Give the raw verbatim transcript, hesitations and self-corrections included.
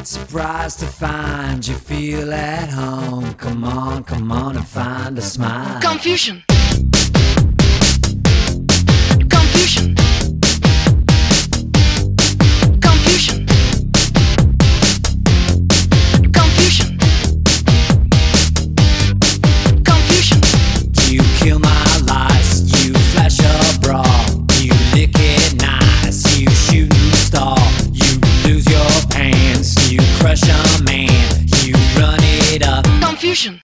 Surprised to find you feel at home. Come on, come on and find a smile. Confusion. Confusion. Confusion. Confusion. Confusion. You kill my lights, you flash a bra, you lick it nice, you shoot and stall, you lose your pants, you crush a man, you run it up. Confusion.